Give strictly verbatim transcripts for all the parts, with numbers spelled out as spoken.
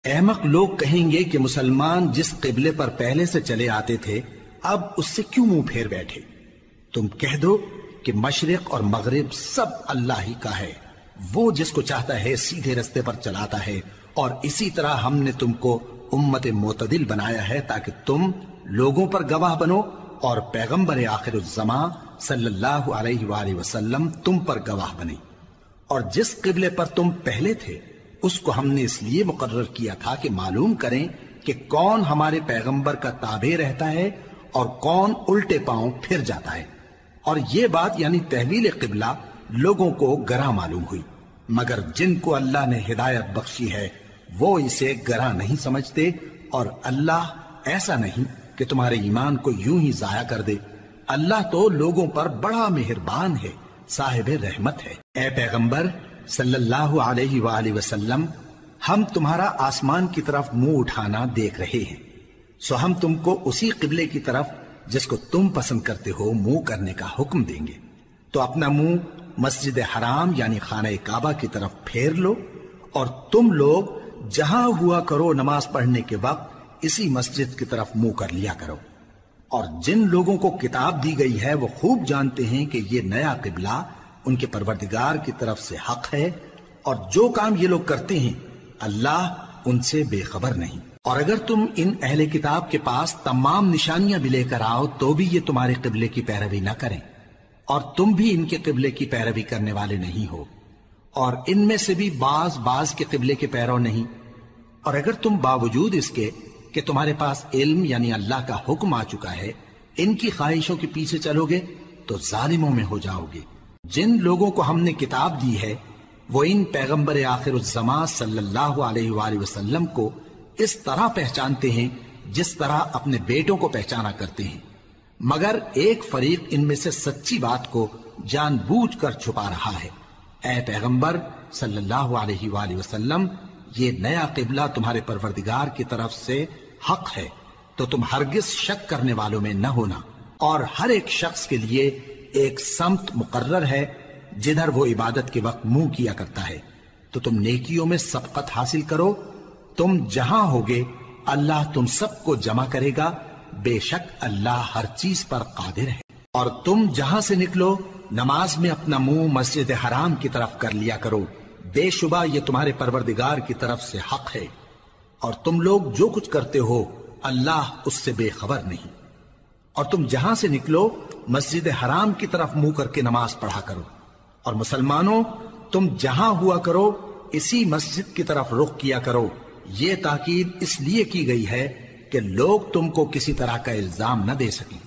احمق لوگ کہیں گے کہ مسلمان جس قبلے پر پہلے سے چلے آتے تھے اب اس سے کیوں منہ پھیر بیٹھے؟ تم کہہ دو کہ مشرق اور مغرب سب اللہ ہی کا ہے، وہ جس کو چاہتا ہے سیدھے رستے پر چلاتا ہے، اور اسی طرح ہم نے تم کو امت معتدل بنایا ہے تاکہ تم لوگوں پر گواہ بنو اور پیغمبر آخر الزمان صلی اللہ علیہ وآلہ وسلم تم پر گواہ بنے۔ اور جس قبلے پر تم پہلے تھے اس کو ہم نے اس لیے مقرر کیا تھا کہ معلوم کریں کہ کون ہمارے پیغمبر کا تابع رہتا ہے اور کون الٹے پاؤں پھر جاتا ہے۔ اور یہ بات یعنی تحویل قبلہ لوگوں کو گراں معلوم ہوئی، مگر جن کو اللہ نے ہدایت بخشی ہے وہ اسے گراں نہیں سمجھتے، اور اللہ ایسا نہیں کہ تمہارے ایمان کو یوں ہی ضائع کر دے۔ اللہ تو لوگوں پر بڑا مہربان ہے، صاحب رحمت ہے۔ اے پیغمبر صلی اللہ علیہ وآلہ وسلم، ہم تمہارا آسمان کی طرف منہ اٹھانا دیکھ رہے ہیں، سو ہم تم کو اسی قبلے کی طرف جس کو تم پسند کرتے ہو منہ کرنے کا حکم دیں گے۔ تو اپنا منہ مسجد حرام یعنی خانہ کعبہ کی طرف پھیر لو، اور تم لوگ جہاں ہوا کرو نماز پڑھنے کے وقت اسی مسجد کی طرف منہ کر لیا کرو۔ اور جن لوگوں کو کتاب دی گئی ہے وہ خوب جانتے ہیں کہ یہ نیا قبلہ ان کے پروردگار کی طرف سے حق ہے، اور جو کام یہ لوگ کرتے ہیں اللہ ان سے بے خبر نہیں۔ اور اگر تم ان اہل کتاب کے پاس تمام نشانیاں بھی لے کر آؤ تو بھی یہ تمہارے قبلے کی پیروی نہ کریں، اور تم بھی ان کے قبلے کی پیروی کرنے والے نہیں ہو، اور ان میں سے بھی بعض بعض کے قبلے کے پیرو نہیں۔ اور اگر تم باوجود اس کے کہ تمہارے پاس علم یعنی اللہ کا حکم آ چکا ہے ان کی خواہشوں کے پیچھے چلو گے تو ظالموں میں ہو جاؤ گے۔ جن لوگوں کو ہم نے کتاب دی ہے وہ ان پیغمبر آخر الزمان صلی اللہ علیہ وآلہ وسلم کو اس طرح پہچانتے ہیں جس طرح اپنے بیٹوں کو پہچانا کرتے ہیں، مگر ایک فریق ان میں سے سچی بات کو جان بوجھ کر چھپا رہا ہے۔ اے پیغمبر صلی اللہ علیہ وآلہ وسلم، یہ نیا قبلہ تمہارے پروردگار کی طرف سے حق ہے، تو تم ہرگز شک کرنے والوں میں نہ ہونا، اور ہر ایک شخص کے لیے ایک سمت مقرر ہے جدھر وہ عبادت کے وقت منہ کیا کرتا ہے، تو تم نیکیوں میں سبقت حاصل کرو۔ تم جہاں ہوگے اللہ تم سب کو جمع کرے گا، بے شک اللہ ہر چیز پر قادر ہے۔ اور تم جہاں سے نکلو نماز میں اپنا منہ مسجد حرام کی طرف کر لیا کرو، بے شبہ یہ تمہارے پروردگار کی طرف سے حق ہے، اور تم لوگ جو کچھ کرتے ہو اللہ اس سے بے خبر نہیں۔ اور تم جہاں سے نکلو مسجد حرام کی طرف منہ کر کے نماز پڑھا کرو، اور مسلمانوں تم جہاں ہوا کرو اسی مسجد کی طرف رخ کیا کرو۔ یہ تاکید اس لیے کی گئی ہے کہ لوگ تم کو کسی طرح کا الزام نہ دے سکیں،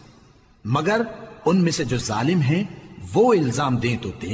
مگر ان میں سے جو ظالم ہیں وہ الزام دیں تو دیں،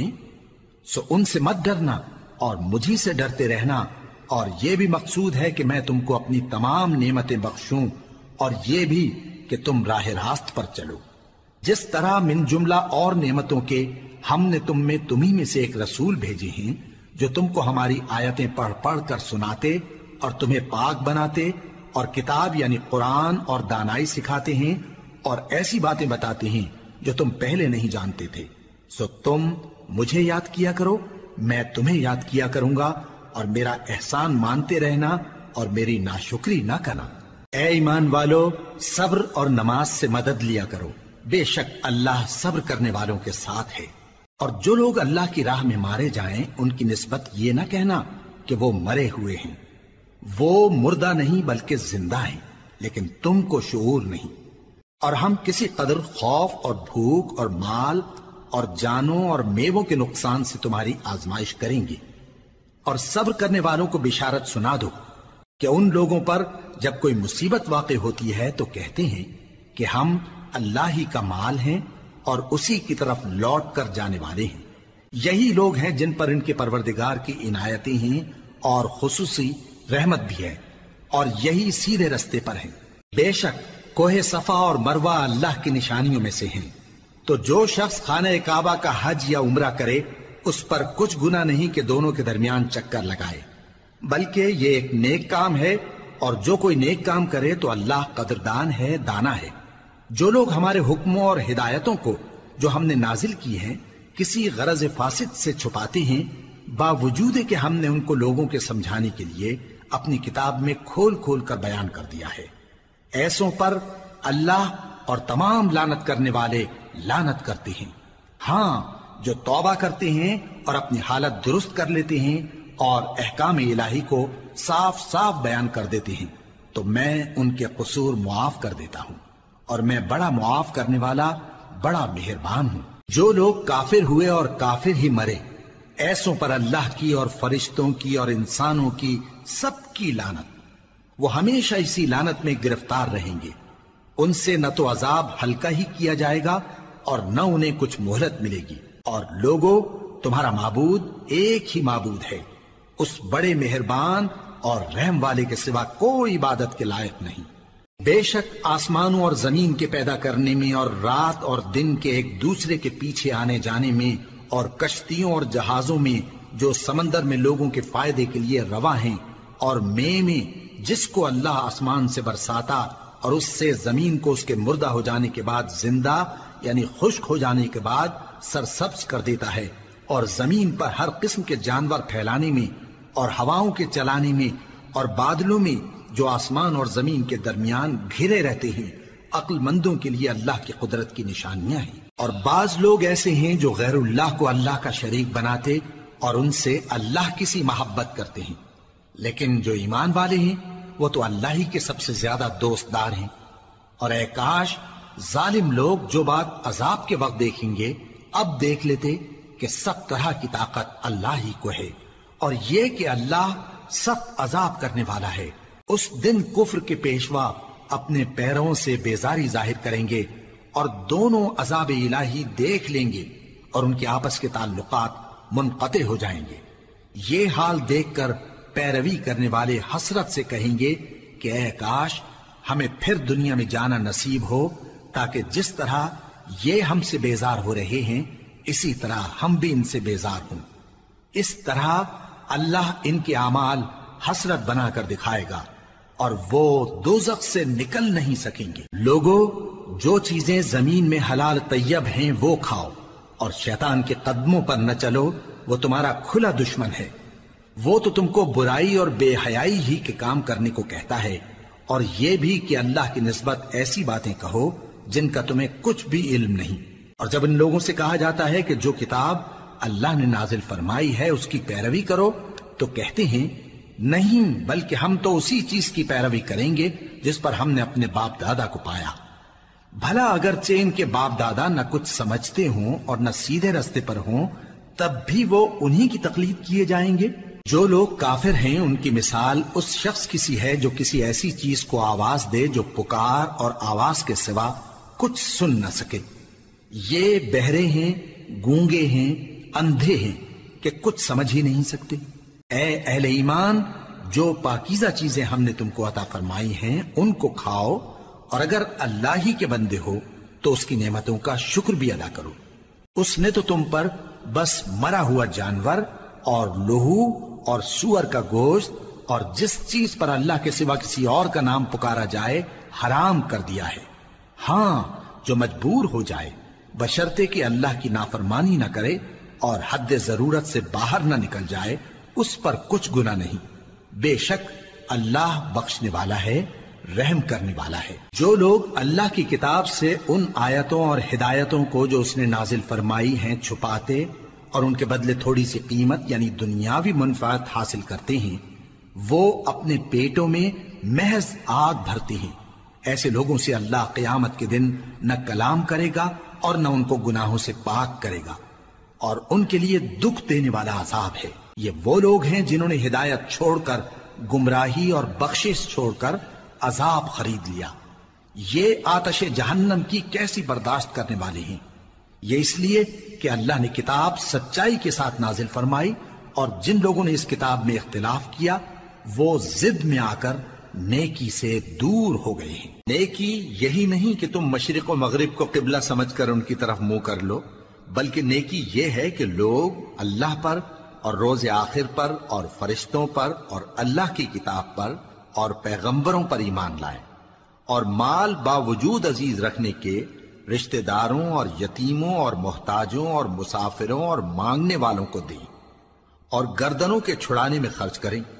سو ان سے مت ڈرنا اور مجھی سے ڈرتے رہنا، اور یہ بھی مقصود ہے کہ میں تم کو اپنی تمام نعمتیں بخشوں، اور یہ بھی کہ تم راہ راست پر چلو۔ جس طرح من جملہ اور نعمتوں کے ہم نے تم میں تمہیں میں سے ایک رسول بھیجے ہیں جو تم کو ہماری آیتیں پڑھ پڑھ کر سناتے اور تمہیں پاک بناتے، اور کتاب یعنی قرآن اور دانائی سکھاتے ہیں، اور ایسی باتیں بتاتے ہیں جو تم پہلے نہیں جانتے تھے، سو تم مجھے یاد کیا کرو، میں تمہیں یاد کیا کروں گا، اور میرا احسان مانتے رہنا اور میری ناشکری نہ کرنا۔ اے ایمان والو، صبر اور نماز سے مدد لیا کرو، بے شک اللہ صبر کرنے والوں کے ساتھ ہے۔ اور جو لوگ اللہ کی راہ میں مارے جائیں ان کی نسبت یہ نہ کہنا کہ وہ مرے ہوئے ہیں، وہ مردہ نہیں بلکہ زندہ ہیں، لیکن تم کو شعور نہیں۔ اور ہم کسی قدر خوف اور بھوک اور مال اور جانوں اور میووں کے نقصان سے تمہاری آزمائش کریں گے، اور صبر کرنے والوں کو بشارت سنا دو کہ ان لوگوں پر جب کوئی مصیبت واقع ہوتی ہے تو کہتے ہیں کہ ہم اللہ ہی کا مال ہیں اور اسی کی طرف لوٹ کر جانے والے ہیں۔ یہی لوگ ہیں جن پر ان کے پروردگار کی عنایتیں ہیں اور خصوصی رحمت بھی ہے، اور یہی سیدھے رستے پر ہیں۔ بے شک کوہ صفا اور مروہ اللہ کی نشانیوں میں سے ہیں، تو جو شخص خانہ کعبہ کا حج یا عمرہ کرے اس پر کچھ گناہ نہیں کہ دونوں کے درمیان چکر لگائے، بلکہ یہ ایک نیک کام ہے، اور جو کوئی نیک کام کرے تو اللہ قدردان ہے، دانا ہے۔ جو لوگ ہمارے حکموں اور ہدایتوں کو جو ہم نے نازل کی ہیں کسی غرض فاسد سے چھپاتے ہیں، باوجود کہ ہم نے ان کو لوگوں کے سمجھانے کے لیے اپنی کتاب میں کھول کھول کر بیان کر دیا ہے۔ ایسوں پر اللہ اور تمام لعنت کرنے والے لعنت کرتے ہیں۔ ہاں، جو توبہ کرتے ہیں اور اپنی حالت درست کر لیتے ہیں اور احکام الہی کو صاف صاف بیان کر دیتے ہیں تو میں ان کے قصور معاف کر دیتا ہوں، اور میں بڑا معاف کرنے والا بڑا مہربان ہوں۔ جو لوگ کافر ہوئے اور کافر ہی مرے، ایسوں پر اللہ کی اور فرشتوں کی اور انسانوں کی سب کی لعنت، وہ ہمیشہ اسی لعنت میں گرفتار رہیں گے۔ ان سے نہ تو عذاب ہلکا ہی کیا جائے گا اور نہ انہیں کچھ مہلت ملے گی۔ اور لوگوں، تمہارا معبود ایک ہی معبود ہے، اس بڑے مہربان اور رحم والے کے سوا کوئی عبادت کے لائق نہیں۔ بے شک آسمانوں اور زمین کے پیدا کرنے میں اور رات اور دن کے ایک دوسرے کے پیچھے آنے جانے میں اور کشتیوں اور جہازوں میں جو سمندر میں لوگوں کے فائدے کے لیے رواں ہیں، اور مے میں جس کو اللہ آسمان سے برساتا اور اس سے زمین کو اس کے مردہ ہو جانے کے بعد زندہ یعنی خشک ہو جانے کے بعد سرسبز کر دیتا ہے، اور زمین پر ہر قسم کے جانور پھیلانے میں اور ہواؤں کے چلانے میں اور بادلوں میں جو آسمان اور زمین کے درمیان گھرے رہتے ہیں، عقل مندوں کے لیے اللہ کی قدرت کی نشانیاں ہیں۔ اور بعض لوگ ایسے ہیں جو غیر اللہ کو اللہ کا شریک بناتے اور ان سے اللہ کی سی محبت کرتے ہیں، لیکن جو ایمان والے ہیں وہ تو اللہ ہی کے سب سے زیادہ دوست دار ہیں۔ اور اے کاش ظالم لوگ جو بات عذاب کے وقت دیکھیں گے اب دیکھ لیتے کہ سب طرح کی طاقت اللہ ہی کو ہے، اور یہ کہ اللہ سخت عذاب کرنے والا ہے۔ اس دن کفر کے پیشوا اپنے پیروں سے بیزاری ظاہر کریں گے اور دونوں عذاب الہی دیکھ لیں گے اور ان کے آپس کے تعلقات منقطع ہو جائیں گے۔ یہ حال دیکھ کر پیروی کرنے والے حسرت سے کہیں گے کہ اے کاش ہمیں پھر دنیا میں جانا نصیب ہو، تاکہ جس طرح یہ ہم سے بیزار ہو رہے ہیں اسی طرح ہم بھی ان سے بیزار ہوں۔ اس طرح اللہ ان کے اعمال حسرت بنا کر دکھائے گا اور وہ دوزخ سے نکل نہیں سکیں گے۔ لوگوں، جو چیزیں زمین میں حلال طیب ہیں وہ کھاؤ، اور شیطان کے قدموں پر نہ چلو، وہ تمہارا کھلا دشمن ہے۔ وہ تو تم کو برائی اور بے حیائی ہی کے کام کرنے کو کہتا ہے، اور یہ بھی کہ اللہ کی نسبت ایسی باتیں کہو جن کا تمہیں کچھ بھی علم نہیں۔ اور جب ان لوگوں سے کہا جاتا ہے کہ جو کتاب اللہ نے نازل فرمائی ہے اس کی پیروی کرو، تو کہتے ہیں نہیں، بلکہ ہم تو اسی چیز کی پیروی کریں گے جس پر ہم نے اپنے باپ دادا کو پایا۔ بھلا اگرچہ ان کے باپ دادا نہ کچھ سمجھتے ہوں اور نہ سیدھے رستے پر ہوں، تب بھی وہ انہی کی تقلید کیے جائیں گے۔ جو لوگ کافر ہیں ان کی مثال اس شخص کی سی ہے جو کسی ایسی چیز کو آواز دے جو پکار اور آواز کے سوا کچھ سن نہ سکے۔ یہ بہرے ہیں، گونگے ہیں، اندھے ہیں کہ کچھ سمجھ ہی نہیں سکتے۔ اے اہل ایمان، جو پاکیزہ چیزیں ہم نے تم کو عطا فرمائی ہیں ان کو کھاؤ، اور اگر اللہ ہی کے بندے ہو تو اس کی نعمتوں کا شکر بھی ادا کرو۔ اس نے تو تم پر بس مرا ہوا جانور اور لہو اور سور کا گوشت اور جس چیز پر اللہ کے سوا کسی اور کا نام پکارا جائے حرام کر دیا ہے۔ ہاں، جو مجبور ہو جائے بشرطے کہ اللہ کی نافرمانی نہ کرے اور حد ضرورت سے باہر نہ نکل جائے، اس پر کچھ گناہ نہیں۔ بے شک اللہ بخشنے والا ہے، رحم کرنے والا ہے۔ جو لوگ اللہ کی کتاب سے ان آیتوں اور ہدایتوں کو جو اس نے نازل فرمائی ہیں چھپاتے اور ان کے بدلے تھوڑی سی قیمت یعنی دنیاوی منفعت حاصل کرتے ہیں، وہ اپنے پیٹوں میں محض آگ بھرتے ہیں۔ ایسے لوگوں سے اللہ قیامت کے دن نہ کلام کرے گا اور نہ ان کو گناہوں سے پاک کرے گا، اور ان کے لیے دکھ دینے والا عذاب ہے۔ یہ وہ لوگ ہیں جنہوں نے ہدایت چھوڑ کر گمراہی اور بخشش چھوڑ کر عذاب خرید لیا۔ یہ آتش جہنم کی کیسی برداشت کرنے والے ہیں۔ یہ اس لیے کہ اللہ نے کتاب سچائی کے ساتھ نازل فرمائی، اور جن لوگوں نے اس کتاب میں اختلاف کیا وہ ضد میں آ کر نیکی سے دور ہو گئے ہیں۔ نیکی یہی نہیں کہ تم مشرق و مغرب کو قبلہ سمجھ کر ان کی طرف منہ کر لو، بلکہ نیکی یہ ہے کہ لوگ اللہ پر اور روز آخر پر اور فرشتوں پر اور اللہ کی کتاب پر اور پیغمبروں پر ایمان لائیں، اور مال باوجود عزیز رکھنے کے رشتہ داروں اور یتیموں اور محتاجوں اور مسافروں اور مانگنے والوں کو دیں، اور گردنوں کے چھڑانے میں خرچ کریں،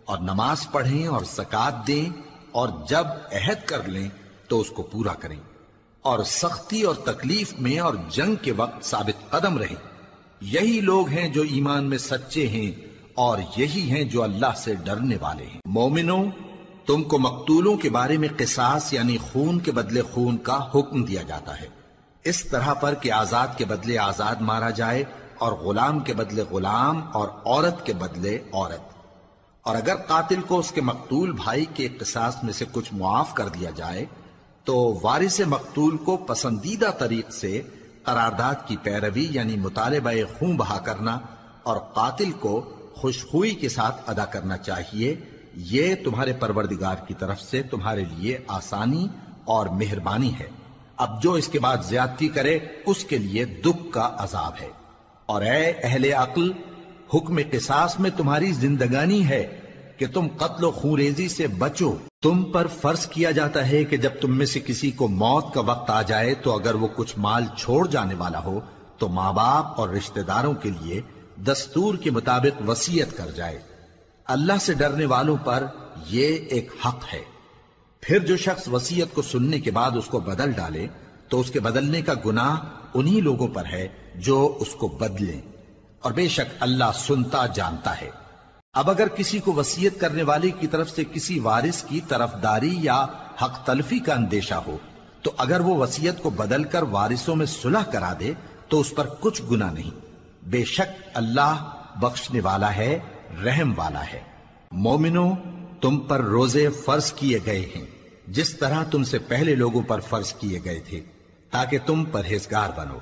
اور نماز پڑھیں اور زکات دیں، اور جب عہد کر لیں تو اس کو پورا کریں، اور سختی اور تکلیف میں اور جنگ کے وقت ثابت قدم رہیں۔ یہی لوگ ہیں جو ایمان میں سچے ہیں، اور یہی ہیں جو اللہ سے ڈرنے والے ہیں۔ مومنوں، تم کو مقتولوں کے بارے میں قصاص یعنی خون کے بدلے خون کا حکم دیا جاتا ہے، اس طرح پر کہ آزاد کے بدلے آزاد مارا جائے، اور غلام کے بدلے غلام، اور عورت کے بدلے عورت۔ اور اگر قاتل کو اس کے مقتول بھائی کے قصاص میں سے کچھ معاف کر دیا جائے تو وارث مقتول کو پسندیدہ طریق سے قرارداد کی پیروی یعنی مطالبہ خون بہا کرنا اور قاتل کو خوشخوئی کے ساتھ ادا کرنا چاہیے۔ یہ تمہارے پروردگار کی طرف سے تمہارے لیے آسانی اور مہربانی ہے۔ اب جو اس کے بعد زیادتی کرے اس کے لیے دکھ کا عذاب ہے۔ اور اے اہل عقل، حکم قصاص میں تمہاری زندگانی ہے کہ تم قتل و خونریزی سے بچو۔ تم پر فرض کیا جاتا ہے کہ جب تم میں سے کسی کو موت کا وقت آ جائے تو اگر وہ کچھ مال چھوڑ جانے والا ہو تو ماں باپ اور رشتہ داروں کے لیے دستور کے مطابق وصیت کر جائے۔ اللہ سے ڈرنے والوں پر یہ ایک حق ہے۔ پھر جو شخص وصیت کو سننے کے بعد اس کو بدل ڈالے تو اس کے بدلنے کا گناہ انہی لوگوں پر ہے جو اس کو بدلیں، اور بے شک اللہ سنتا جانتا ہے۔ اب اگر کسی کو وصیت کرنے والے کی طرف سے کسی وارث کی طرفداری یا حق تلفی کا اندیشہ ہو تو اگر وہ وصیت کو بدل کر وارثوں میں صلح کرا دے تو اس پر کچھ گناہ نہیں، بے شک اللہ بخشنے والا ہے، رحم والا ہے۔ مومنوں، تم پر روزے فرض کیے گئے ہیں جس طرح تم سے پہلے لوگوں پر فرض کیے گئے تھے تاکہ تم پرہیزگار بنو۔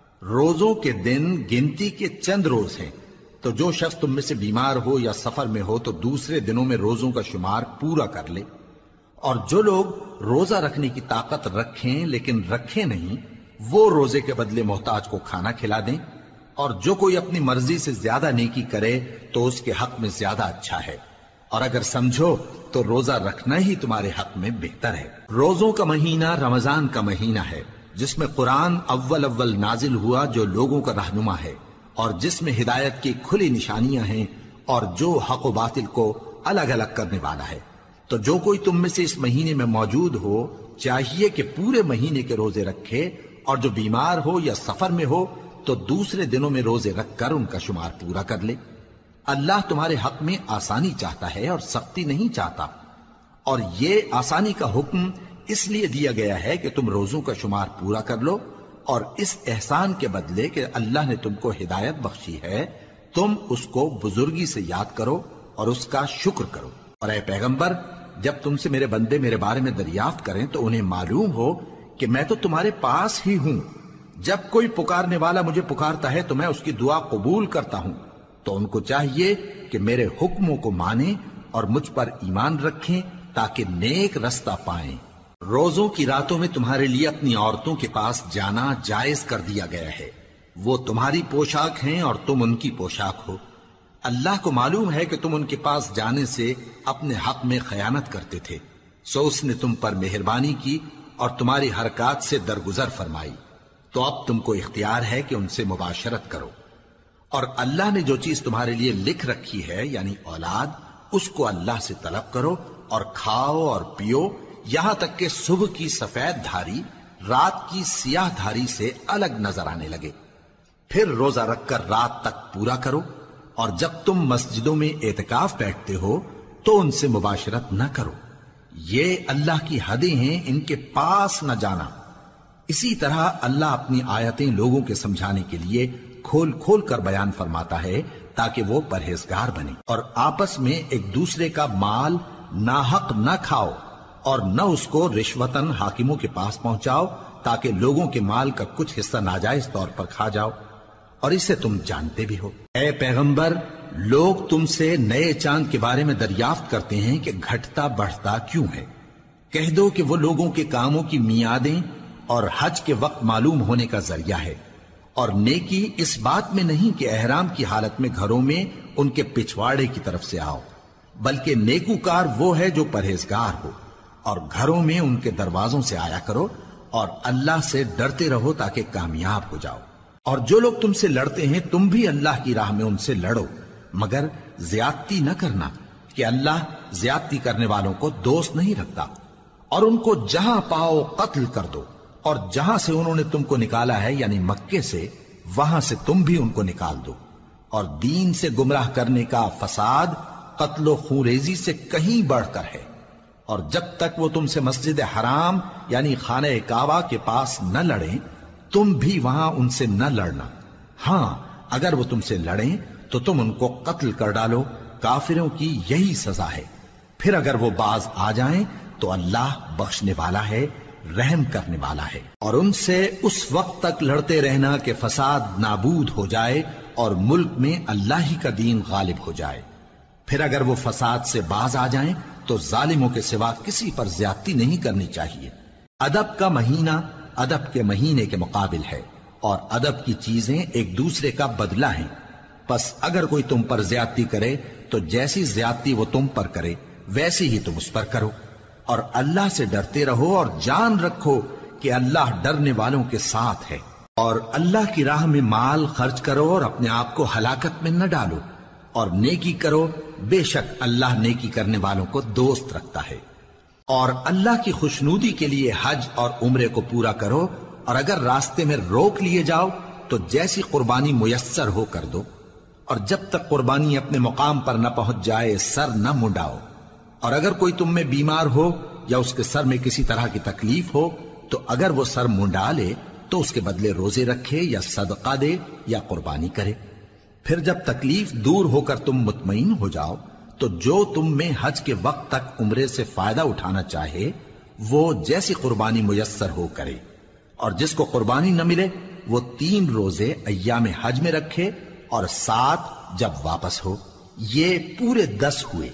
روزوں کے دن گنتی کے چند روز ہیں، تو جو شخص تم میں سے بیمار ہو یا سفر میں ہو تو دوسرے دنوں میں روزوں کا شمار پورا کر لے۔ اور جو لوگ روزہ رکھنے کی طاقت رکھیں لیکن رکھیں نہیں، وہ روزے کے بدلے محتاج کو کھانا کھلا دیں۔ اور جو کوئی اپنی مرضی سے زیادہ نیکی کرے تو اس کے حق میں زیادہ اچھا ہے، اور اگر سمجھو تو روزہ رکھنا ہی تمہارے حق میں بہتر ہے۔ روزوں کا مہینہ رمضان کا مہینہ ہے جس میں قرآن اول اول نازل ہوا، جو لوگوں کا رہنما ہے اور جس میں ہدایت کی کھلی نشانیاں ہیں، اور جو حق و باطل کو الگ الگ کرنے والا ہے۔ تو جو کوئی تم میں سے اس مہینے میں موجود ہو چاہیے کہ پورے مہینے کے روزے رکھے، اور جو بیمار ہو یا سفر میں ہو تو دوسرے دنوں میں روزے رکھ کر ان کا شمار پورا کر لے۔ اللہ تمہارے حق میں آسانی چاہتا ہے اور سختی نہیں چاہتا، اور یہ آسانی کا حکم اس لیے دیا گیا ہے کہ تم روزوں کا شمار پورا کر لو، اور اس احسان کے بدلے کہ اللہ نے تم کو ہدایت بخشی ہے تم اس کو بزرگی سے یاد کرو اور اس کا شکر کرو۔ اور اے پیغمبر، جب تم سے میرے بندے میرے بارے میں دریافت کریں تو انہیں معلوم ہو کہ میں تو تمہارے پاس ہی ہوں۔ جب کوئی پکارنے والا مجھے پکارتا ہے تو میں اس کی دعا قبول کرتا ہوں، تو ان کو چاہیے کہ میرے حکموں کو مانیں اور مجھ پر ایمان رکھیں تاکہ نیک رستہ پائیں۔ روزوں کی راتوں میں تمہارے لیے اپنی عورتوں کے پاس جانا جائز کر دیا گیا ہے، وہ تمہاری پوشاک ہیں اور تم ان کی پوشاک ہو۔ اللہ کو معلوم ہے کہ تم ان کے پاس جانے سے اپنے حق میں خیانت کرتے تھے، سو اس نے تم پر مہربانی کی اور تمہاری حرکات سے درگزر فرمائی، تو اب تم کو اختیار ہے کہ ان سے مباشرت کرو۔ اور اللہ نے جو چیز تمہارے لیے لکھ رکھی ہے یعنی اولاد، اس کو اللہ سے طلب کرو اور کھاؤ اور پیو یہاں تک کہ صبح کی سفید دھاری رات کی سیاہ دھاری سے الگ نظر آنے لگے، پھر روزہ رکھ کر رات تک پورا کرو۔ اور جب تم مسجدوں میں اعتکاف بیٹھتے ہو تو ان سے مباشرت نہ کرو، یہ اللہ کی حدیں ہیں، ان کے پاس نہ جانا۔ اسی طرح اللہ اپنی آیتیں لوگوں کے سمجھانے کے لیے کھول کھول کر بیان فرماتا ہے تاکہ وہ پرہیزگار بنے۔ اور آپس میں ایک دوسرے کا مال ناحق نہ کھاؤ، اور نہ اس کو رشوتاً حاکموں کے پاس پہنچاؤ تاکہ لوگوں کے مال کا کچھ حصہ ناجائز طور پر کھا جاؤ، اور اسے تم جانتے بھی ہو۔ اے پیغمبر، لوگ تم سے نئے چاند کے بارے میں دریافت کرتے ہیں کہ گھٹتا بڑھتا کیوں ہے۔ کہہ دو کہ وہ لوگوں کے کاموں کی میعادیں اور حج کے وقت معلوم ہونے کا ذریعہ ہے، اور نیکی اس بات میں نہیں کہ احرام کی حالت میں گھروں میں ان کے پچھواڑے کی طرف سے آؤ، بلکہ نیکوکار وہ ہے جو پرہیزگار ہو، اور گھروں میں ان کے دروازوں سے آیا کرو، اور اللہ سے ڈرتے رہو تاکہ کامیاب ہو جاؤ۔ اور جو لوگ تم سے لڑتے ہیں تم بھی اللہ کی راہ میں ان سے لڑو، مگر زیادتی نہ کرنا، کہ اللہ زیادتی کرنے والوں کو دوست نہیں رکھتا، اور ان کو جہاں پاؤ قتل کر دو، اور جہاں سے انہوں نے تم کو نکالا ہے یعنی مکے سے، وہاں سے تم بھی ان کو نکال دو۔ اور دین سے گمراہ کرنے کا فساد قتل و خونریزی سے کہیں بڑھ کر ہے، اور جب تک وہ تم سے مسجد حرام یعنی خانہ کعبہ کے پاس نہ لڑیں تم بھی وہاں ان سے نہ لڑنا۔ ہاں اگر وہ تم سے لڑیں تو تم ان کو قتل کر ڈالو، کافروں کی یہی سزا ہے۔ پھر اگر وہ باز آ جائیں تو اللہ بخشنے والا ہے، رحم کرنے والا ہے۔ اور ان سے اس وقت تک لڑتے رہنا کہ فساد نابود ہو جائے اور ملک میں اللہ ہی کا دین غالب ہو جائے۔ پھر اگر وہ فساد سے باز آ جائیں تو ظالموں کے سوا کسی پر زیادتی نہیں کرنی چاہیے۔ ادب کا مہینہ ادب کے مہینے کے مقابل ہے، اور ادب کی چیزیں ایک دوسرے کا بدلہ ہیں۔ پس اگر کوئی تم پر زیادتی کرے تو جیسی زیادتی وہ تم پر کرے ویسی ہی تم اس پر کرو، اور اللہ سے ڈرتے رہو اور جان رکھو کہ اللہ ڈرنے والوں کے ساتھ ہے۔ اور اللہ کی راہ میں مال خرچ کرو اور اپنے آپ کو ہلاکت میں نہ ڈالو، اور نیکی کرو، بے شک اللہ نیکی کرنے والوں کو دوست رکھتا ہے۔ اور اللہ کی خوشنودی کے لیے حج اور عمرے کو پورا کرو، اور اگر راستے میں روک لیے جاؤ تو جیسی قربانی میسر ہو کر دو، اور جب تک قربانی اپنے مقام پر نہ پہنچ جائے سر نہ منڈاؤ۔ اور اگر کوئی تم میں بیمار ہو یا اس کے سر میں کسی طرح کی تکلیف ہو تو اگر وہ سر منڈا لے تو اس کے بدلے روزے رکھے یا صدقہ دے یا قربانی کرے۔ پھر جب تکلیف دور ہو کر تم مطمئن ہو جاؤ تو جو تم میں حج کے وقت تک عمرے سے فائدہ اٹھانا چاہے وہ جیسی قربانی میسر ہو کرے، اور جس کو قربانی نہ ملے وہ تین روزے ایام حج میں رکھے اور سات جب واپس ہو، یہ پورے دس ہوئے۔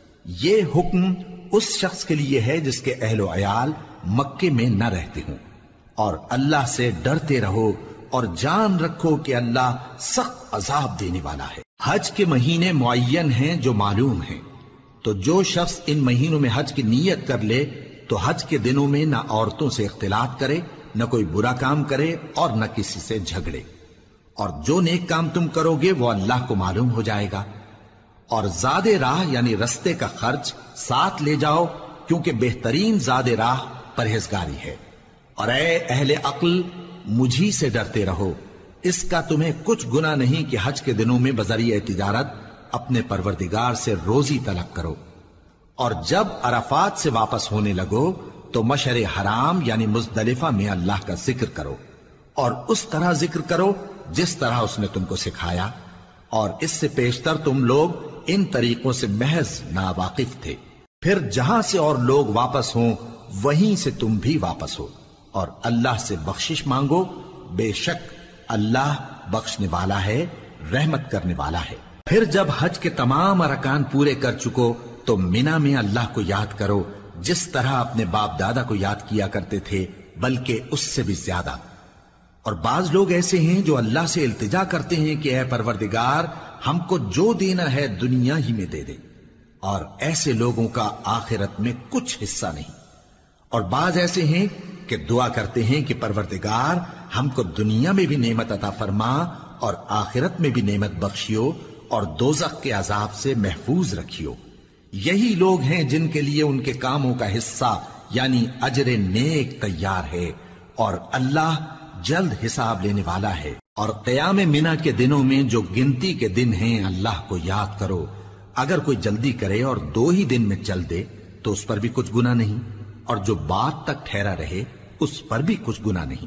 یہ حکم اس شخص کے لیے ہے جس کے اہل و عیال مکے میں نہ رہتے ہوں۔ اور اللہ سے ڈرتے رہو اور جان رکھو کہ اللہ سخت عذاب دینے والا ہے۔ حج کے مہینے معین ہیں جو معلوم ہیں، تو جو شخص ان مہینوں میں حج کی نیت کر لے تو حج کے دنوں میں نہ عورتوں سے اختلاط کرے، نہ کوئی برا کام کرے اور نہ کسی سے جھگڑے۔ اور جو نیک کام تم کرو گے وہ اللہ کو معلوم ہو جائے گا۔ اور زاد راہ یعنی رستے کا خرچ ساتھ لے جاؤ، کیونکہ بہترین زاد راہ پرہیزگاری ہے۔ اور اے اہل عقل مجھی سے ڈرتے رہو، اس کا تمہیں کچھ گناہ نہیں کہ حج کے دنوں میں بذریعہ تجارت اپنے پروردگار سے روزی طلب کرو۔ اور جب عرفات سے واپس ہونے لگو تو مشعر حرام یعنی مزدلفہ میں اللہ کا ذکر کرو، اور اس طرح ذکر کرو جس طرح اس نے تم کو سکھایا، اور اس سے پیشتر تم لوگ ان طریقوں سے محض ناواقف تھے۔ پھر جہاں سے اور لوگ واپس ہوں وہیں سے تم بھی واپس ہو، اور اللہ سے بخشش مانگو، بے شک اللہ بخشنے والا ہے، رحمت کرنے والا ہے۔ پھر جب حج کے تمام ارکان پورے کر چکو تو مینا میں اللہ کو یاد کرو جس طرح اپنے باپ دادا کو یاد کیا کرتے تھے، بلکہ اس سے بھی زیادہ۔ اور بعض لوگ ایسے ہیں جو اللہ سے التجا کرتے ہیں کہ اے پروردگار ہم کو جو دینا ہے دنیا ہی میں دے دے، اور ایسے لوگوں کا آخرت میں کچھ حصہ نہیں۔ اور بعض ایسے ہیں کہ دعا کرتے ہیں کہ پروردگار ہم کو دنیا میں بھی نعمت عطا فرما اور آخرت میں بھی نعمت بخشیو اور دوزخ کے عذاب سے محفوظ رکھیو۔ یہی لوگ ہیں جن کے لیے ان کے کاموں کا حصہ یعنی اجر نیک تیار ہے، اور اللہ جلد حساب لینے والا ہے۔ اور قیام منا کے دنوں میں جو گنتی کے دن ہیں اللہ کو یاد کرو، اگر کوئی جلدی کرے اور دو ہی دن میں چل دے تو اس پر بھی کچھ گناہ نہیں، اور جو بات تک ٹھہرا رہے اس پر بھی کچھ گناہ نہیں۔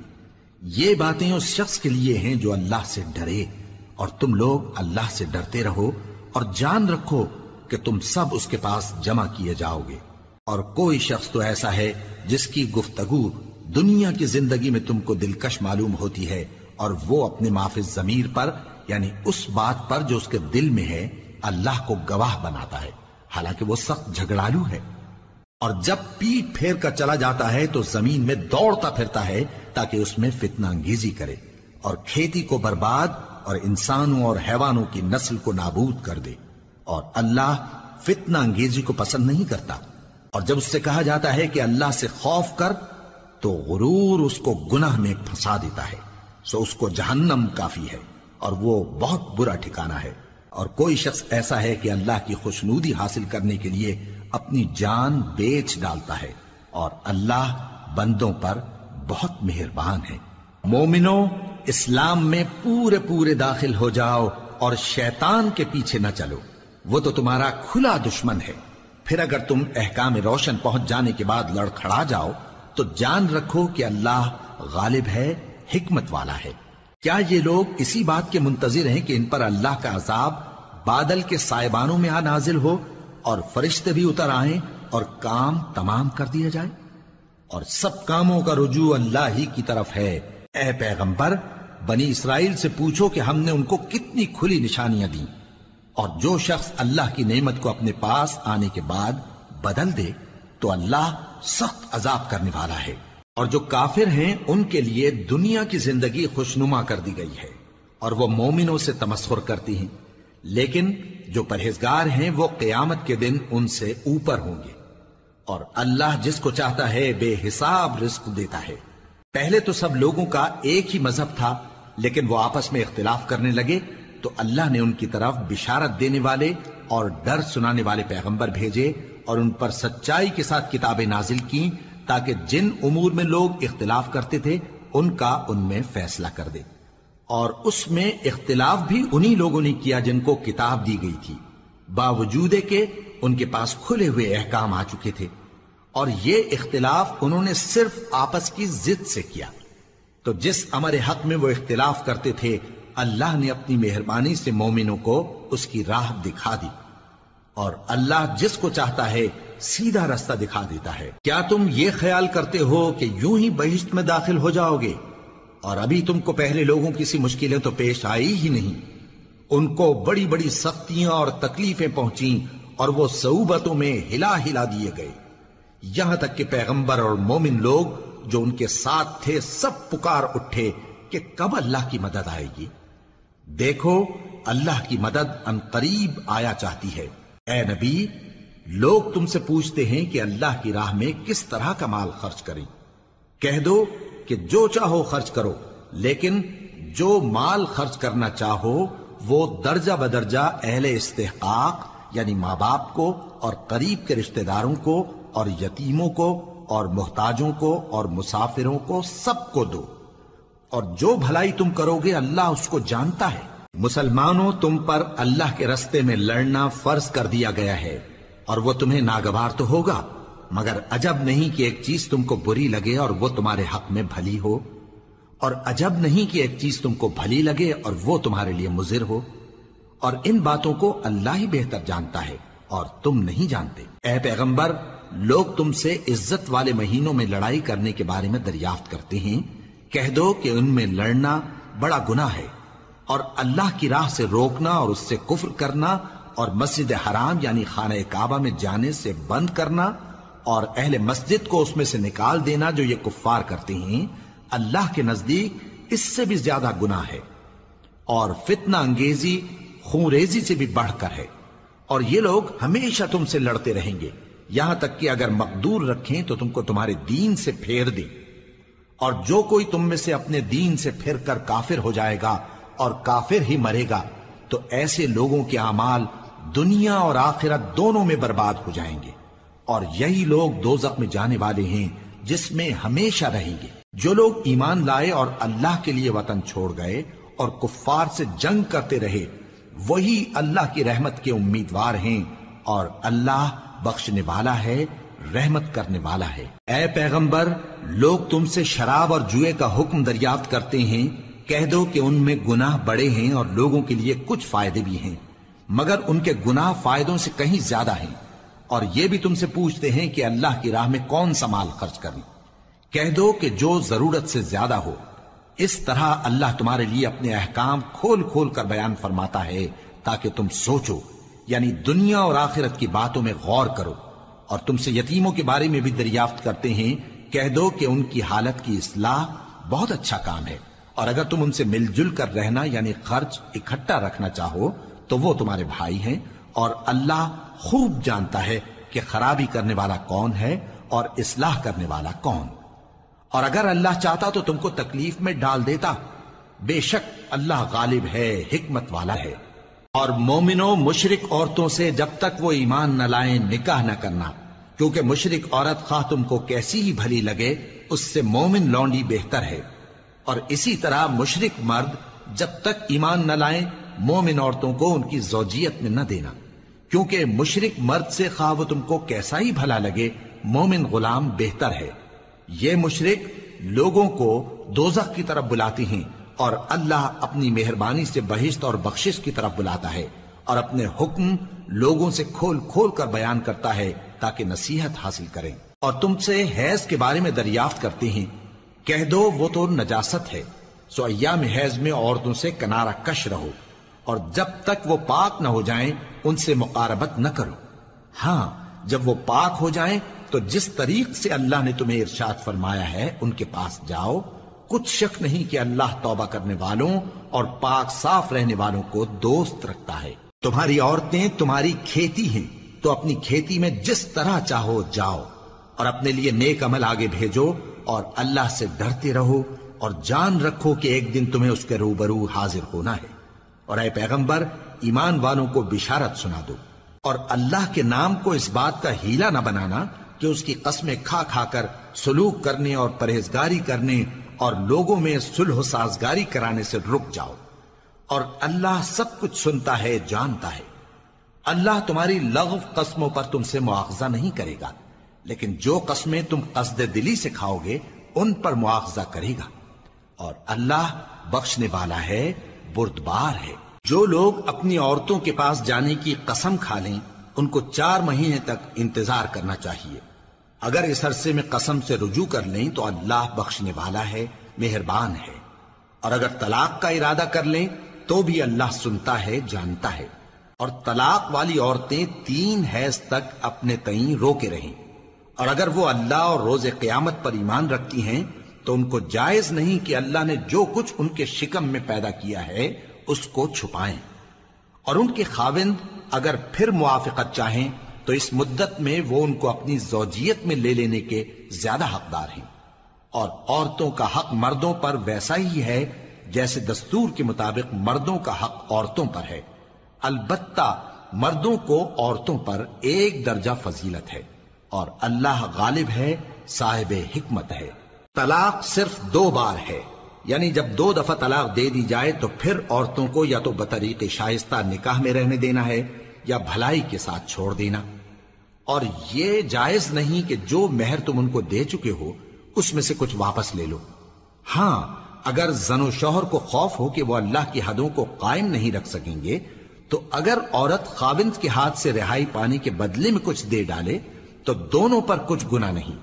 یہ باتیں اس شخص کے لیے ہیں جو اللہ سے ڈرے، اور تم لوگ اللہ سے ڈرتے رہو اور جان رکھو کہ تم سب اس کے پاس جمع کیے جاؤ گے۔ اور کوئی شخص تو ایسا ہے جس کی گفتگو دنیا کی زندگی میں تم کو دلکش معلوم ہوتی ہے، اور وہ اپنے معافی ضمیر پر یعنی اس بات پر جو اس کے دل میں ہے اللہ کو گواہ بناتا ہے، حالانکہ وہ سخت جھگڑالو ہے۔ اور جب پیٹ پھیر کر چلا جاتا ہے تو زمین میں دوڑتا پھرتا ہے تاکہ اس میں فتنہ انگیزی کرے اور کھیتی کو برباد اور انسانوں اور حیوانوں کی نسل کو نابود کر دے، اور اللہ فتنہ انگیزی کو پسند نہیں کرتا۔ اور جب اس سے کہا جاتا ہے کہ اللہ سے خوف کر تو غرور اس کو گناہ میں پھنسا دیتا ہے، سو اس کو جہنم کافی ہے اور وہ بہت برا ٹھکانہ ہے۔ اور کوئی شخص ایسا ہے کہ اللہ کی خوشنودی حاصل کرنے کے لیے اپنی جان بیچ ڈالتا ہے، اور اللہ بندوں پر بہت مہربان ہے۔ مومنو، اسلام میں پورے پورے داخل ہو جاؤ اور شیطان کے پیچھے نہ چلو، وہ تو تمہارا کھلا دشمن ہے۔ پھر اگر تم احکام روشن پہنچ جانے کے بعد لڑکھڑا جاؤ تو جان رکھو کہ اللہ غالب ہے، حکمت والا ہے۔ کیا یہ لوگ اسی بات کے منتظر ہیں کہ ان پر اللہ کا عذاب بادل کے سائبانوں میں آ نازل ہو اور فرشتے بھی اتر آئیں اور کام تمام کر دیا جائے؟ اور سب کاموں کا رجوع اللہ ہی کی طرف ہے۔ اے پیغمبر، بنی اسرائیل سے پوچھو کہ ہم نے ان کو کتنی کھلی نشانیاں دیں، اور جو شخص اللہ کی نعمت کو اپنے پاس آنے کے بعد بدل دے تو اللہ سخت عذاب کرنے والا ہے۔ اور جو کافر ہیں ان کے لیے دنیا کی زندگی خوشنما کر دی گئی ہے، اور وہ مومنوں سے تمسخر کرتی ہیں، لیکن جو پرہیزگار ہیں وہ قیامت کے دن ان سے اوپر ہوں گے۔ اور اللہ جس کو چاہتا ہے بے حساب رزق دیتا ہے۔ پہلے تو سب لوگوں کا ایک ہی مذہب تھا، لیکن وہ آپس میں اختلاف کرنے لگے تو اللہ نے ان کی طرف بشارت دینے والے اور ڈر سنانے والے پیغمبر بھیجے، اور ان پر سچائی کے ساتھ کتابیں نازل کی، تاکہ جن امور میں لوگ اختلاف کرتے تھے ان کا ان میں فیصلہ کر دے۔ اور اس میں اختلاف بھی انہی لوگوں نے کیا جن کو کتاب دی گئی تھی، باوجود کہ ان کے پاس کھلے ہوئے احکام آ چکے تھے، اور یہ اختلاف انہوں نے صرف آپس کی ضد سے کیا۔ تو جس امر حق میں وہ اختلاف کرتے تھے اللہ نے اپنی مہربانی سے مومنوں کو اس کی راہ دکھا دی، اور اللہ جس کو چاہتا ہے سیدھا رستہ دکھا دیتا ہے۔ کیا تم یہ خیال کرتے ہو کہ یوں ہی بہشت میں داخل ہو جاؤ گے، اور ابھی تم کو پہلے لوگوں کی سی مشکلیں تو پیش آئی ہی نہیں؟ ان کو بڑی بڑی سختیاں اور تکلیفیں پہنچیں، اور وہ صعوبتوں میں ہلا ہلا دیے گئے، یہاں تک کہ پیغمبر اور مومن لوگ جو ان کے ساتھ تھے سب پکار اٹھے کہ کب اللہ کی مدد آئے گی۔ دیکھو اللہ کی مدد ان قریب آیا چاہتی ہے۔ اے نبی، لوگ تم سے پوچھتے ہیں کہ اللہ کی راہ میں کس طرح کا مال خرچ کریں۔ کہہ دو کہ جو چاہو خرچ کرو، لیکن جو مال خرچ کرنا چاہو وہ درجہ بدرجہ اہل استحقاق یعنی ماں باپ کو اور قریب کے رشتہ داروں کو اور یتیموں کو اور محتاجوں کو اور مسافروں کو سب کو دو، اور جو بھلائی تم کرو گے اللہ اس کو جانتا ہے۔ مسلمانوں، تم پر اللہ کے رستے میں لڑنا فرض کر دیا گیا ہے، اور وہ تمہیں ناگوار تو ہوگا، مگر عجب نہیں کہ ایک چیز تم کو بری لگے اور وہ تمہارے حق میں بھلی ہو، اور عجب نہیں کہ ایک چیز تم کو بھلی لگے اور وہ تمہارے لیے مضر ہو، اور ان باتوں کو اللہ ہی بہتر جانتا ہے اور تم نہیں جانتے۔ اے پیغمبر، لوگ تم سے عزت والے مہینوں میں لڑائی کرنے کے بارے میں دریافت کرتے ہیں، کہہ دو کہ ان میں لڑنا بڑا گناہ ہے، اور اللہ کی راہ سے روکنا اور اس سے کفر کرنا اور مسجد حرام یعنی خانہ کعبہ میں جانے سے بند کرنا اور اہل مسجد کو اس میں سے نکال دینا جو یہ کفار کرتے ہیں، اللہ کے نزدیک اس سے بھی زیادہ گناہ ہے، اور فتنہ انگیزی خونریزی سے بھی بڑھ کر ہے۔ اور یہ لوگ ہمیشہ تم سے لڑتے رہیں گے، یہاں تک کہ اگر مقدور رکھیں تو تم کو تمہارے دین سے پھیر دیں، اور جو کوئی تم میں سے اپنے دین سے پھر کر کافر ہو جائے گا اور کافر ہی مرے گا تو ایسے لوگوں کے اعمال دنیا اور آخرت دونوں میں برباد ہو جائیں گے، اور یہی لوگ دوزخ میں جانے والے ہیں جس میں ہمیشہ رہیں گے۔ جو لوگ ایمان لائے اور اللہ کے لیے وطن چھوڑ گئے اور کفار سے جنگ کرتے رہے وہی اللہ کی رحمت کے امیدوار ہیں، اور اللہ بخشنے والا ہے، رحمت کرنے والا ہے۔ اے پیغمبر، لوگ تم سے شراب اور جوئے کا حکم دریافت کرتے ہیں، کہہ دو کہ ان میں گناہ بڑے ہیں اور لوگوں کے لیے کچھ فائدے بھی ہیں، مگر ان کے گناہ فائدوں سے کہیں زیادہ ہیں۔ اور یہ بھی تم سے پوچھتے ہیں کہ اللہ کی راہ میں کون سا مال خرچ کریں، کہہ دو کہ جو ضرورت سے زیادہ ہو۔ اس طرح اللہ تمہارے لیے اپنے احکام کھول کھول کر بیان فرماتا ہے تاکہ تم سوچو، یعنی دنیا اور آخرت کی باتوں میں غور کرو۔ اور تم سے یتیموں کے بارے میں بھی دریافت کرتے ہیں، کہہ دو کہ ان کی حالت کی اصلاح بہت اچھا کام ہے، اور اگر تم ان سے مل جل کر رہنا یعنی خرچ اکٹھا رکھنا چاہو تو وہ تمہارے بھائی ہیں، اور اللہ خوب جانتا ہے کہ خرابی کرنے والا کون ہے اور اصلاح کرنے والا کون۔ اور اگر اللہ چاہتا تو تم کو تکلیف میں ڈال دیتا، بے شک اللہ غالب ہے، حکمت والا ہے۔ اور مومنوں مشرک عورتوں سے جب تک وہ ایمان نہ لائیں نکاح نہ کرنا، کیونکہ مشرک عورت خواہ تم کو کیسی ہی بھلی لگے اس سے مومن لونڈی بہتر ہے۔ اور اسی طرح مشرک مرد جب تک ایمان نہ لائیں مومن عورتوں کو ان کی زوجیت میں نہ دینا، کیونکہ مشرک مرد سے خواہ وہ تم کو کیسا ہی بھلا لگے مومن غلام بہتر ہے۔ یہ مشرک لوگوں کو دوزخ کی طرف بلاتی ہیں، اور اللہ اپنی مہربانی سے بہشت اور بخشش کی طرف بلاتا ہے، اور اپنے حکم لوگوں سے کھول کھول کر بیان کرتا ہے تاکہ نصیحت حاصل کریں۔ اور تم سے حیض کے بارے میں دریافت کرتے ہیں، کہہ دو وہ تو نجاست ہے، سو ایام حیض میں عورتوں سے کنارہ کش رہو، اور جب تک وہ پاک نہ ہو جائیں ان سے مقاربت نہ کرو۔ ہاں جب وہ پاک ہو جائیں تو جس طریق سے اللہ نے تمہیں ارشاد فرمایا ہے ان کے پاس جاؤ، کچھ شک نہیں کہ اللہ توبہ کرنے والوں اور پاک صاف رہنے والوں کو دوست رکھتا ہے۔ تمہاری عورتیں تمہاری کھیتی ہیں، تو اپنی کھیتی میں جس طرح چاہو جاؤ، اور اپنے لیے نیک عمل آگے بھیجو، اور اللہ سے ڈرتے رہو، اور جان رکھو کہ ایک دن تمہیں اس کے روبرو حاضر ہونا ہے۔ اور اے پیغمبر ایمان والوں کو بشارت سنا دو، اور اللہ کے نام کو اس بات کا ہیلا نہ بنانا کہ اس کی قسمیں کھا کھا کر سلوک کرنے اور پرہیزگاری کرنے اور لوگوں میں صلح و سازگاری کرانے سے رک جاؤ، اور اللہ سب کچھ سنتا ہے جانتا ہے۔ اللہ تمہاری لغو قسموں پر تم سے مواخذہ نہیں کرے گا، لیکن جو قسمیں تم قصد دلی سے کھاؤ گے ان پر مواخذہ کرے گا، اور اللہ بخشنے والا ہے بردبار ہے۔ جو لوگ اپنی عورتوں کے پاس جانے کی قسم کھا لیں ان کو چار مہینے تک انتظار کرنا چاہیے۔ اگر اس عرصے میں قسم سے رجوع کر لیں تو اللہ بخشنے والا ہے، مہربان ہے، اور اگر طلاق کا ارادہ کر لیں تو بھی اللہ سنتا ہے جانتا ہے۔ اور طلاق والی عورتیں تین حیض تک اپنے تئیں روکے رہیں، اور اگر وہ اللہ اور روز قیامت پر ایمان رکھتی ہیں تو ان کو جائز نہیں کہ اللہ نے جو کچھ ان کے شکم میں پیدا کیا ہے اس کو چھپائیں۔ اور ان کے خاوند اگر پھر موافقت چاہیں تو اس مدت میں وہ ان کو اپنی زوجیت میں لے لینے کے زیادہ حقدار ہیں۔ اور عورتوں کا حق مردوں پر ویسا ہی ہے جیسے دستور کے مطابق مردوں کا حق عورتوں پر ہے، البتہ مردوں کو عورتوں پر ایک درجہ فضیلت ہے، اور اللہ غالب ہے، صاحب حکمت ہے۔ طلاق صرف دو بار ہے، یعنی جب دو دفعہ طلاق دے دی جائے تو پھر عورتوں کو یا تو بطریق شائستہ نکاح میں رہنے دینا ہے یا بھلائی کے ساتھ چھوڑ دینا۔ اور یہ جائز نہیں کہ جو مہر تم ان کو دے چکے ہو اس میں سے کچھ واپس لے لو۔ ہاں اگر زن و شوہر کو خوف ہو کہ وہ اللہ کی حدوں کو قائم نہیں رکھ سکیں گے تو اگر عورت خاوند کے ہاتھ سے رہائی پانے کے بدلے میں کچھ دے ڈالے تو دونوں پر کچھ گناہ نہیں۔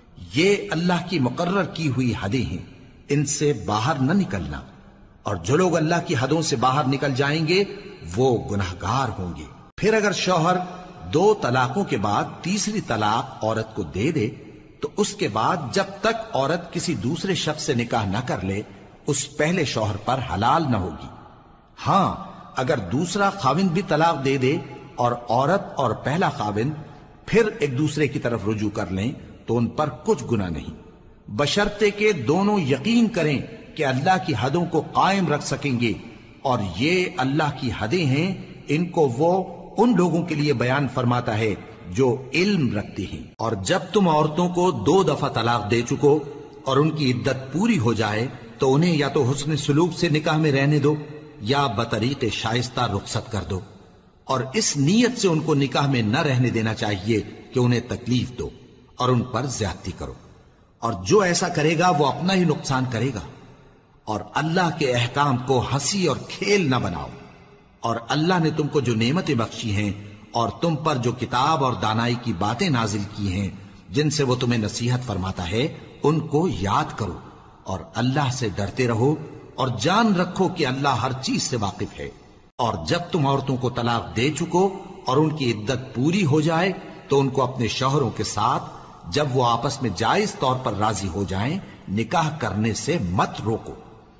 یہ اللہ کی مقرر کی ہوئی حدیں ہیں، ان سے باہر نہ نکلنا، اور جو لوگ اللہ کی حدوں سے باہر نکل جائیں گے وہ گناہگار ہوں گے۔ پھر اگر شوہر دو طلاقوں کے بعد تیسری طلاق عورت کو دے دے تو اس کے بعد جب تک عورت کسی دوسرے شخص سے نکاح نہ کر لے اس پہلے شوہر پر حلال نہ ہوگی۔ ہاں اگر دوسرا خاوند بھی طلاق دے دے اور عورت اور پہلا خاوند پھر ایک دوسرے کی طرف رجوع کر لیں تو ان پر کچھ گناہ نہیں، بشرطے کہ دونوں یقین کریں کہ اللہ کی حدوں کو قائم رکھ سکیں گے، اور یہ اللہ کی حدیں ہیں، ان کو وہ ان لوگوں کے لیے بیان فرماتا ہے جو علم رکھتے ہیں۔ اور جب تم عورتوں کو دو دفعہ طلاق دے چکو اور ان کی عدت پوری ہو جائے تو انہیں یا تو حسن سلوک سے نکاح میں رہنے دو یا بطریق شائستہ رخصت کر دو، اور اس نیت سے ان کو نکاح میں نہ رہنے دینا چاہیے کہ انہیں تکلیف دو اور ان پر زیادتی کرو، اور جو ایسا کرے گا وہ اپنا ہی نقصان کرے گا۔ اور اللہ کے احکام کو ہنسی اور کھیل نہ بناؤ، اور اللہ نے تم کو جو نعمتیں بخشی ہیں اور تم پر جو کتاب اور دانائی کی باتیں نازل کی ہیں جن سے وہ تمہیں نصیحت فرماتا ہے ان کو یاد کرو، اور اللہ سے ڈرتے رہو، اور جان رکھو کہ اللہ ہر چیز سے واقف ہے۔ اور جب تم عورتوں کو طلاق دے چکو اور ان کی عدت پوری ہو جائے تو ان کو اپنے شوہروں کے ساتھ جب وہ آپس میں جائز طور پر راضی ہو جائیں نکاح کرنے سے مت روکو۔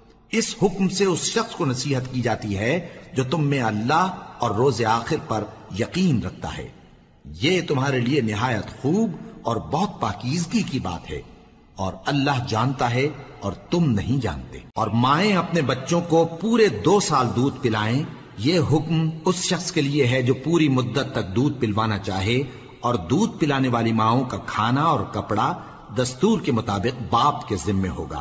اس حکم سے اس شخص کو نصیحت کی جاتی ہے جو تم میں اللہ اور روز آخر پر یقین رکھتا ہے۔ یہ تمہارے لیے نہایت خوب اور بہت پاکیزگی کی بات ہے، اور اللہ جانتا ہے اور تم نہیں جانتے۔ اور مائیں اپنے بچوں کو پورے دو سال دودھ پلائیں یہ حکم اس شخص کے لیے ہے جو پوری مدت تک دودھ پلوانا چاہے، اور دودھ پلانے والی ماؤں کا کھانا اور کپڑا دستور کے مطابق باپ کے ذمے ہوگا۔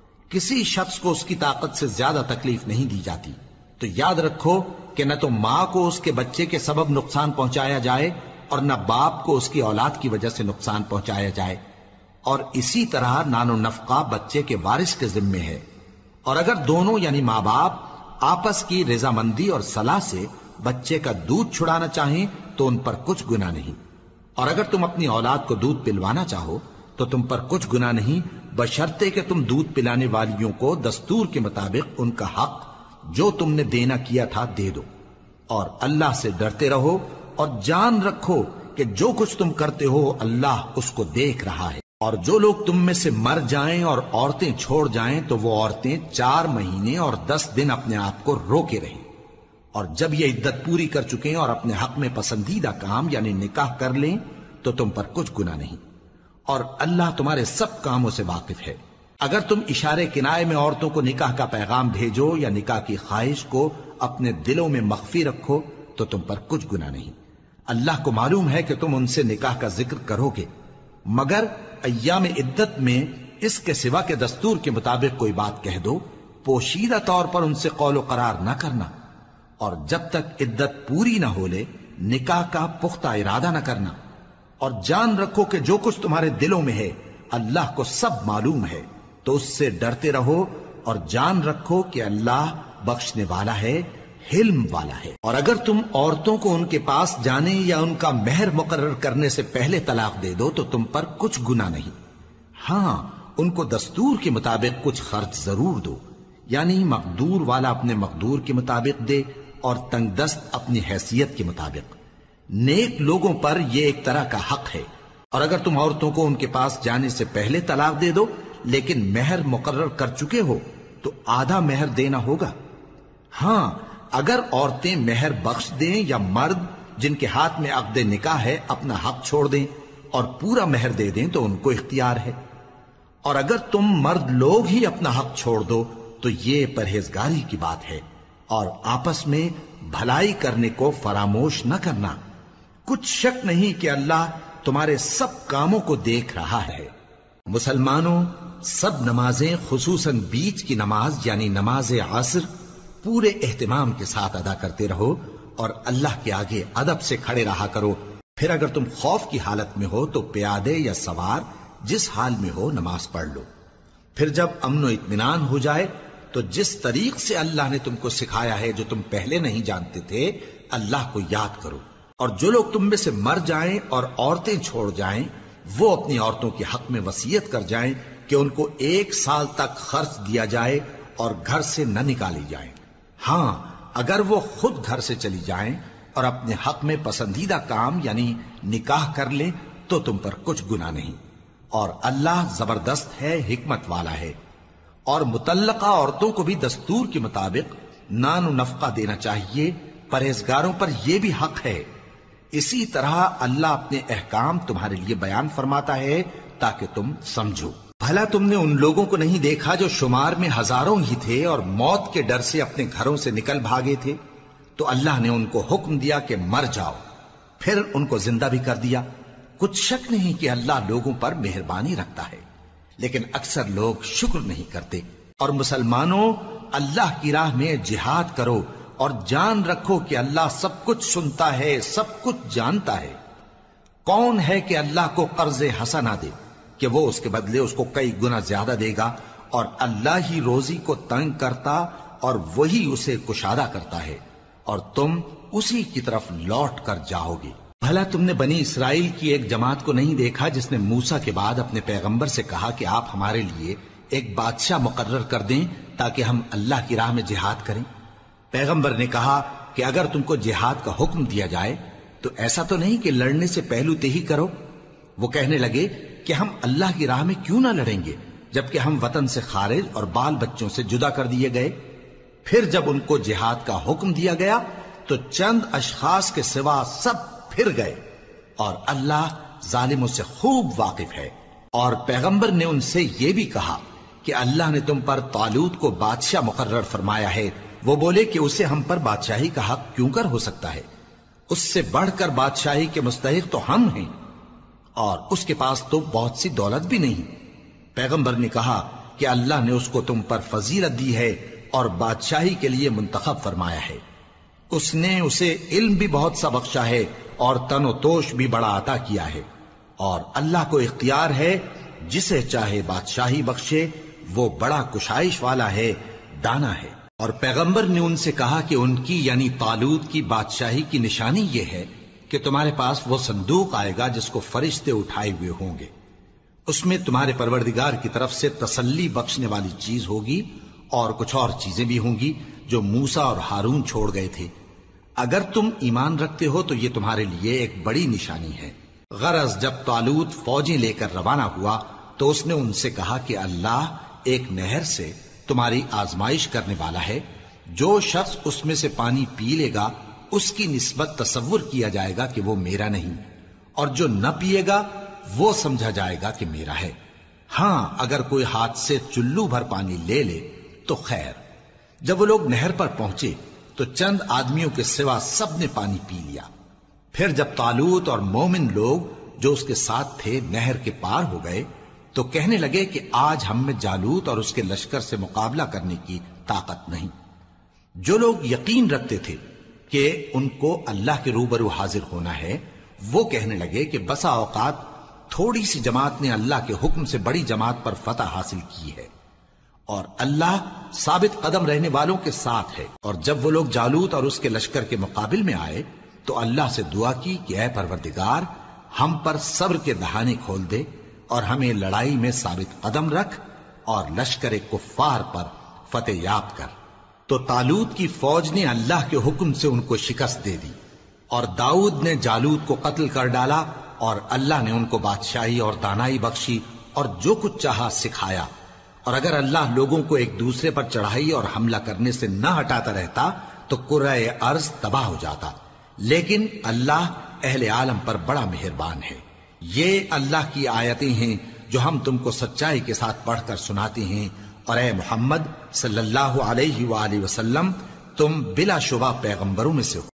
کسی شخص کو اس کی طاقت سے زیادہ تکلیف نہیں دی جاتی، تو یاد رکھو کہ نہ تو ماں کو اس کے بچے کے سبب نقصان پہنچایا جائے اور نہ باپ کو اس کی اولاد کی وجہ سے نقصان پہنچایا جائے، اور اسی طرح نان و نفقہ بچے کے وارث کے ذمے ہے۔ اور اگر دونوں یعنی ماں باپ آپس کی رضامندی اور صلاح سے بچے کا دودھ چھڑانا چاہیں تو ان پر کچھ گناہ نہیں، اور اگر تم اپنی اولاد کو دودھ پلوانا چاہو تو تم پر کچھ گناہ نہیں، بشرطے کہ تم دودھ پلانے والیوں کو دستور کے مطابق ان کا حق جو تم نے دینا کیا تھا دے دو، اور اللہ سے ڈرتے رہو اور جان رکھو کہ جو کچھ تم کرتے ہو اللہ اس کو دیکھ رہا ہے۔ اور جو لوگ تم میں سے مر جائیں اور عورتیں چھوڑ جائیں تو وہ عورتیں چار مہینے اور دس دن اپنے آپ کو روکے رہیں، اور جب یہ عدت پوری کر چکیں اور اپنے حق میں پسندیدہ کام یعنی نکاح کر لیں تو تم پر کچھ گناہ نہیں، اور اللہ تمہارے سب کاموں سے واقف ہے۔ اگر تم اشارے کنائے میں عورتوں کو نکاح کا پیغام بھیجو یا نکاح کی خواہش کو اپنے دلوں میں مخفی رکھو تو تم پر کچھ گناہ نہیں۔ اللہ کو معلوم ہے کہ تم ان سے نکاح کا ذکر کرو گے، مگر ایام عدت میں اس کے سوا کے دستور کے مطابق کوئی بات کہہ دو، پوشیدہ طور پر ان سے قول و قرار نہ کرنا، اور جب تک عدت پوری نہ ہو لے نکاح کا پختہ ارادہ نہ کرنا، اور جان رکھو کہ جو کچھ تمہارے دلوں میں ہے اللہ کو سب معلوم ہے، تو اس سے ڈرتے رہو اور جان رکھو کہ اللہ بخشنے والا ہے، حلم والا ہے۔ اور اگر تم عورتوں کو ان کے پاس جانے یا ان کا مہر مقرر کرنے سے پہلے طلاق دے دو تو تم پر کچھ گناہ نہیں، ہاں ان کو دستور کے مطابق کچھ خرچ ضرور دو، یعنی مقدور والا اپنے مقدور کے مطابق دے اور تنگ دست اپنی حیثیت کے مطابق۔ نیک لوگوں پر یہ ایک طرح کا حق ہے۔ اور اگر تم عورتوں کو ان کے پاس جانے سے پہلے طلاق دے دو لیکن مہر مقرر کر چکے ہو تو آدھا مہر دینا ہوگا۔ ہاں اگر عورتیں مہر بخش دیں یا مرد جن کے ہاتھ میں عقد نکاح ہے اپنا حق چھوڑ دیں اور پورا مہر دے دیں تو ان کو اختیار ہے، اور اگر تم مرد لوگ ہی اپنا حق چھوڑ دو تو یہ پرہیزگاری کی بات ہے، اور آپس میں بھلائی کرنے کو فراموش نہ کرنا۔ کچھ شک نہیں کہ اللہ تمہارے سب کاموں کو دیکھ رہا ہے۔ مسلمانوں، سب نمازیں خصوصاً بیچ کی نماز یعنی نماز عصر پورے اہتمام کے ساتھ ادا کرتے رہو اور اللہ کے آگے ادب سے کھڑے رہا کرو۔ پھر اگر تم خوف کی حالت میں ہو تو پیادے یا سوار جس حال میں ہو نماز پڑھ لو۔ پھر جب امن و اطمینان ہو جائے تو جس طریق سے اللہ نے تم کو سکھایا ہے جو تم پہلے نہیں جانتے تھے اللہ کو یاد کرو۔ اور جو لوگ تم میں سے مر جائیں اور عورتیں چھوڑ جائیں وہ اپنی عورتوں کے حق میں وصیت کر جائیں کہ ان کو ایک سال تک خرچ دیا جائے اور گھر سے نہ نکالی جائیں، ہاں اگر وہ خود گھر سے چلی جائیں اور اپنے حق میں پسندیدہ کام یعنی نکاح کر لیں تو تم پر کچھ گناہ نہیں، اور اللہ زبردست ہے، حکمت والا ہے۔ اور مطلقہ عورتوں کو بھی دستور کے مطابق نان و نفقہ دینا چاہیے، پرہیزگاروں پر یہ بھی حق ہے۔ اسی طرح اللہ اپنے احکام تمہارے لیے بیان فرماتا ہے تاکہ تم سمجھو۔ بھلا تم نے ان لوگوں کو نہیں دیکھا جو شمار میں ہزاروں ہی تھے اور موت کے ڈر سے اپنے گھروں سے نکل بھاگے تھے، تو اللہ نے ان کو حکم دیا کہ مر جاؤ، پھر ان کو زندہ بھی کر دیا۔ کچھ شک نہیں کہ اللہ لوگوں پر مہربانی رکھتا ہے، لیکن اکثر لوگ شکر نہیں کرتے۔ اور مسلمانوں، اللہ کی راہ میں جہاد کرو اور جان رکھو کہ اللہ سب کچھ سنتا ہے، سب کچھ جانتا ہے۔ کون ہے کہ اللہ کو قرض حسنہ دے کہ وہ اس کے بدلے اس کو کئی گنا زیادہ دے گا، اور اللہ ہی روزی کو تنگ کرتا اور وہی اسے کشادہ کرتا ہے، اور تم اسی کی طرف لوٹ کر جاؤ گے۔ بھلا تم نے بنی اسرائیل کی ایک جماعت کو نہیں دیکھا جس نے موسیٰ کے بعد اپنے پیغمبر سے کہا کہ آپ ہمارے لیے ایک بادشاہ مقرر کر دیں تاکہ ہم اللہ کی راہ میں جہاد کریں؟ پیغمبر نے کہا کہ اگر تم کو جہاد کا حکم دیا جائے تو ایسا تو نہیں کہ لڑنے سے پہلو تہی کرو۔ وہ کہنے لگے کہ ہم اللہ کی راہ میں کیوں نہ لڑیں گے جبکہ ہم وطن سے خارج اور بال بچوں سے جدا کر دیے گئے۔ پھر جب ان کو جہاد کا حکم دیا گیا تو چند اشخاص کے سوا سب پھر گئے، اور اللہ ظالموں سے خوب واقف ہے۔ اور پیغمبر نے ان سے یہ بھی کہا کہ اللہ نے تم پر طالوت کو بادشاہ مقرر فرمایا ہے وہ بولے کہ اسے ہم پر بادشاہی کا حق کیوں کر ہو سکتا ہے؟ اس سے بڑھ کر بادشاہی کے مستحق تو ہم ہیں، اور اس کے پاس تو بہت سی دولت بھی نہیں۔ پیغمبر نے کہا کہ اللہ نے اس کو تم پر فضیلت دی ہے اور بادشاہی کے لیے منتخب فرمایا ہے۔ اس نے اسے علم بھی بہت سا بخشا ہے اور تن و توش بھی بڑا عطا کیا ہے، اور اللہ کو اختیار ہے جسے چاہے بادشاہی بخشے، وہ بڑا کشائش والا ہے، دانا ہے۔ اور پیغمبر نے ان سے کہا کہ ان کی یعنی طالوت کی بادشاہی کی نشانی یہ ہے کہ تمہارے پاس وہ صندوق آئے گا جس کو فرشتے اٹھائے ہوئے ہوں گے، اس میں تمہارے پروردگار کی طرف سے تسلی بخشنے والی چیز ہوگی اور کچھ اور چیزیں بھی ہوں گی جو موسیٰ اور ہارون چھوڑ گئے تھے۔ اگر تم ایمان رکھتے ہو تو یہ تمہارے لیے ایک بڑی نشانی ہے۔ غرض جب طالوت فوجیں لے کر روانہ ہوا تو اس نے ان سے کہا کہ اللہ ایک نہر سے تمہاری آزمائش کرنے والا ہے، جو شخص اس میں سے پانی پی لے گا اس کی نسبت تصور کیا جائے گا کہ وہ میرا نہیں، اور جو نہ پیے گا وہ سمجھا جائے گا کہ میرا ہے۔ ہاں اگر کوئی ہاتھ سے چلو بھر پانی لے لے تو خیر۔ جب وہ لوگ نہر پر پہنچے تو چند آدمیوں کے سوا سب نے پانی پی لیا۔ پھر جب طالوت اور مومن لوگ جو اس کے ساتھ تھے نہر کے پار ہو گئے تو کہنے لگے کہ آج ہم میں جالوت اور اس کے لشکر سے مقابلہ کرنے کی طاقت نہیں۔ جو لوگ یقین رکھتے تھے کہ ان کو اللہ کے روبرو حاضر ہونا ہے، وہ کہنے لگے کہ بسا اوقات تھوڑی سی جماعت نے اللہ کے حکم سے بڑی جماعت پر فتح حاصل کی ہے، اور اللہ ثابت قدم رہنے والوں کے ساتھ ہے۔ اور جب وہ لوگ جالوت اور اس کے لشکر کے مقابل میں آئے تو اللہ سے دعا کی کہ اے پروردگار ہم پر صبر کے دہانے کھول دے اور ہمیں لڑائی میں ثابت قدم رکھ اور لشکر کفار پر فتح یاب کر۔ تو طالوت کی فوج نے اللہ کے حکم سے ان کو شکست دے دی، اور داؤد نے جالوت کو قتل کر ڈالا، اور اللہ نے ان کو بادشاہی اور دانائی بخشی اور جو کچھ چاہا سکھایا۔ اور اگر اللہ لوگوں کو ایک دوسرے پر چڑھائی اور حملہ کرنے سے نہ ہٹاتا رہتا تو کرۂ ارض تباہ ہو جاتا، لیکن اللہ اہل عالم پر بڑا مہربان ہے۔ یہ اللہ کی آیتیں ہیں جو ہم تم کو سچائی کے ساتھ پڑھ کر سناتے ہیں، اور اے محمد صلی اللہ علیہ وآلہ وسلم تم بلا شبہ پیغمبروں میں سے ہو۔